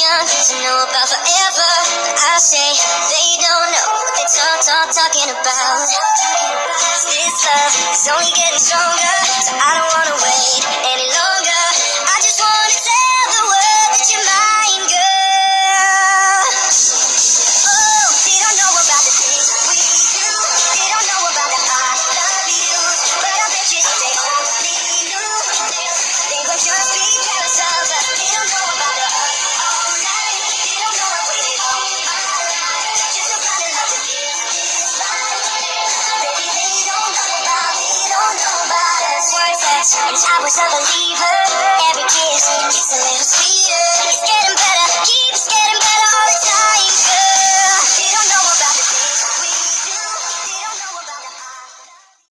young to know about forever. I say they don't know what they talking about. This love is only getting stronger, so I don't wanna wait any longer. I just wanna tell the world that you're mine, girl. Oh, they don't know about the things we do. They don't know about the I love you, but I bet you they only knew. They gon' just be jealous of us. They don't know about the all night. They don't know I waited all my life just to find a love that is mine. Baby, they don't know about us. And I was a believer. Every kiss, it's a little